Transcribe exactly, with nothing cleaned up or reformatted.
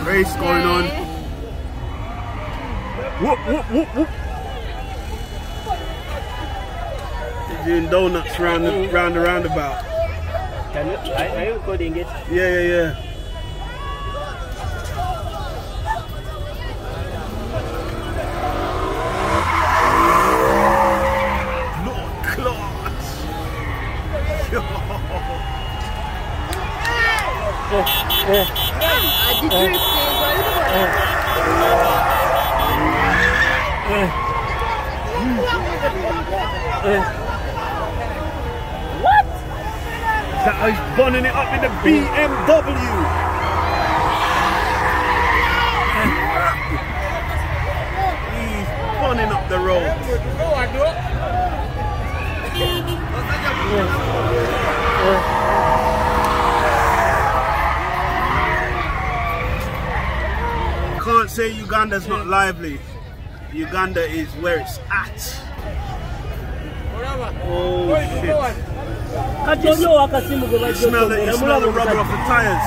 Race going on. Whoop, whoop, whoop, whoop. They're doing donuts round the, round the roundabout. Can you, are you recording it? Yeah, yeah, yeah. Lord class. What? That he's bunning it up in the B M W. He's bunning up the road. Can't say Uganda's not lively. Uganda is where it's at. Oh shit. You smell the, you smell the rubber off the tires.